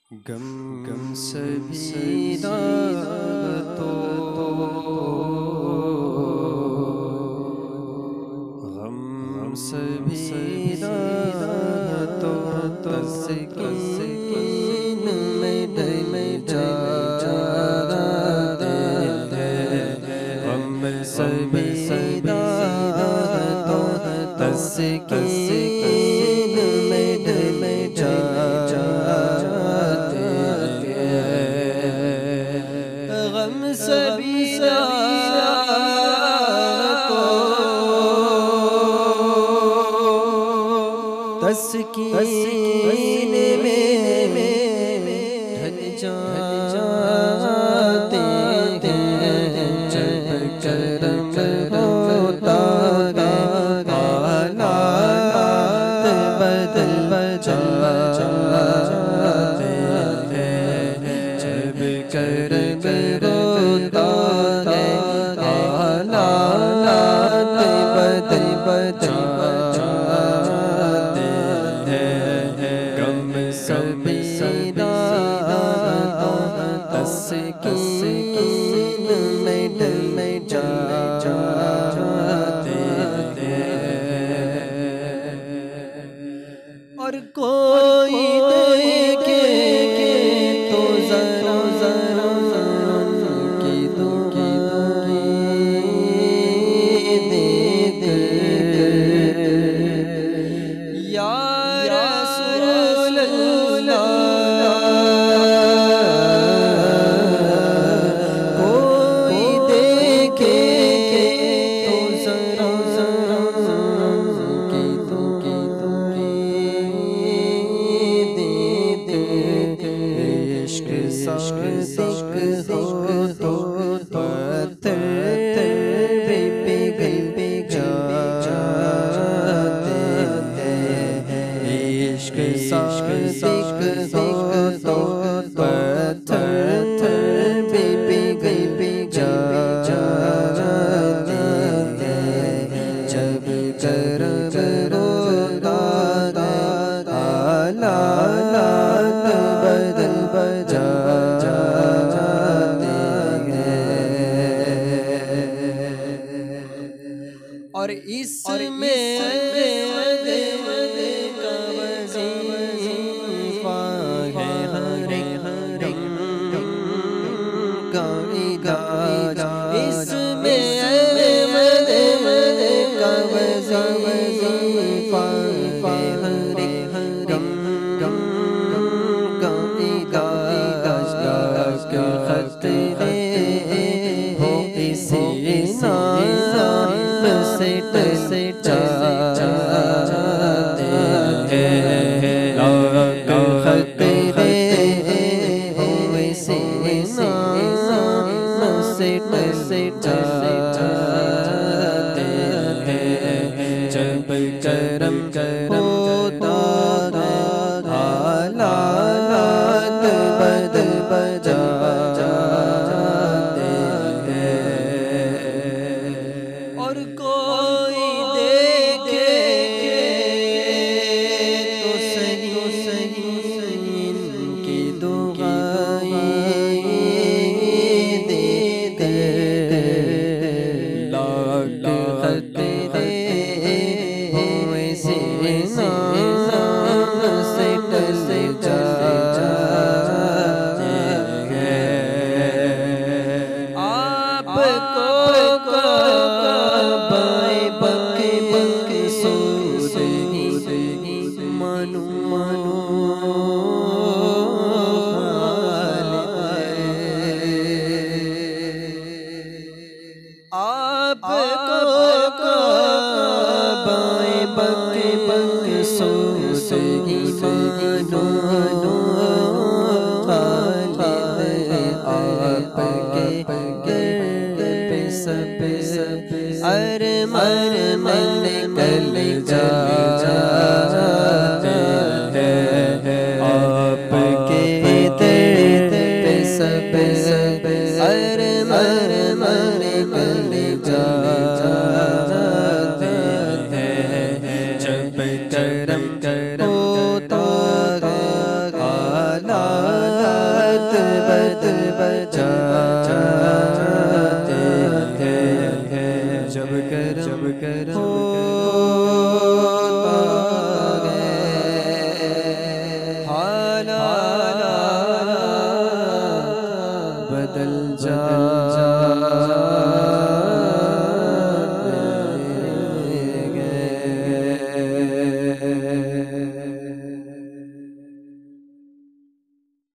غم سبھی راتوں غم سبھی راتوں تسکین میں ڈل جاتے ہیں غم سبھی راتوں تسکین میں ڈل جاتے غم سبھی راتوں تسکین میں ڈھل جاتے ہیں جب کرم ہوتا ہے حالات بدل جاتے ہیں جب کرم ہوتا ہے حالات بدل جاتے ہیں غم سبھی راتوں تسکین میں ڈل جاتے ہیں اور کوئی دیکھے تو ذرا کی دیکھ یا رسول اللہ کوئی دیکھے تو ذرا کی دیکھ عشق صادق ہو تو پتھر بھی پگھل جاتے ہیں عشق صادق ہو تو پتھر بھی پگھل جاتے ہیں جب کرم ہوتا ہے حالات بدل جاتے ہیں اور اس میں اس میں جب کرم ہوتا ہے حالات بدل جاتے ہیں اور کوئی دیکھے تو صحیح ان کی دعائیں دیتے لاکھ خطرے ہوئے نام سے ٹل جاتے ہیں آپ کو بائیں بک سود منو آپ کو بائیں بک سود منو آپ کے پہ سب ارمان نکل جاتے ہیں بچاتے ہیں جب کرم ہوتا ہے حالات